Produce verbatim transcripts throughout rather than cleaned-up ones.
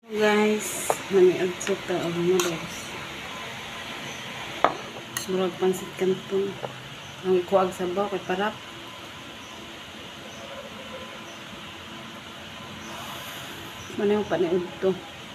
Guys, maniag suka o noodles. Murag pansit kanton. Ang kuwag sabaw kay parap. Ano yung paniud to?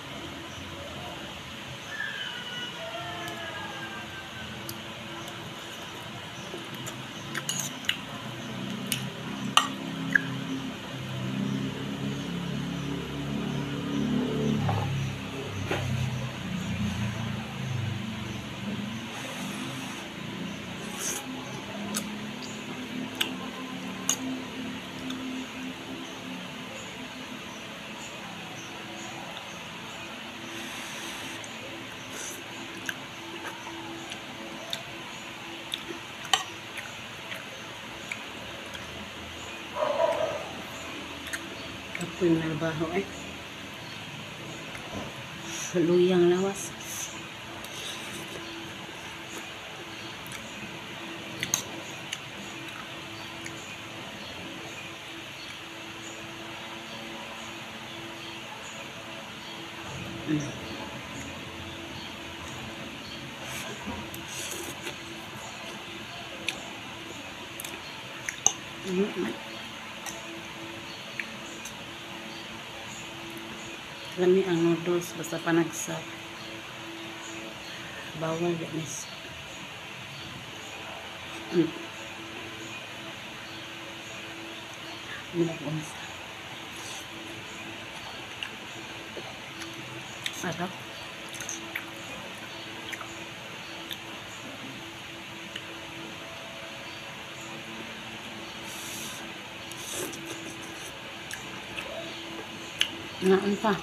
Ako yung nalbaho eh. Luyang lawas. Mm. Mm. Lami ang noodles basta panagsak. Bawal guys. Mm. Minagwas. Sarap. Naan pa.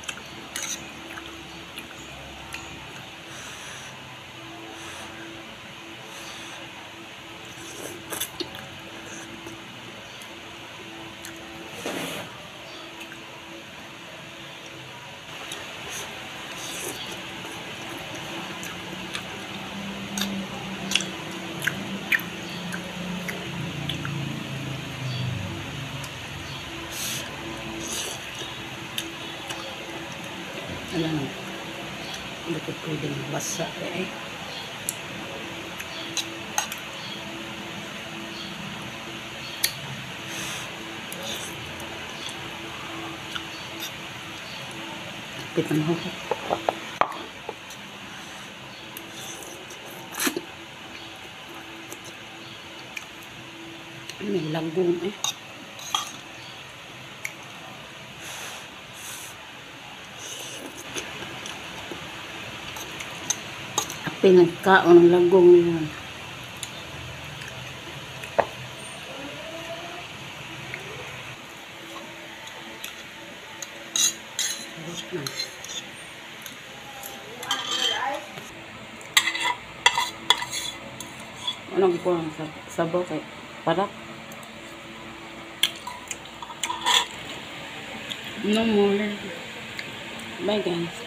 Alam, hindi ko pwedeng basa eh. Kita mo ko. May lagong eh. Pinagkaon ng lagong yun. Anong ko ang sabaw kay parap? No more. Bye guys.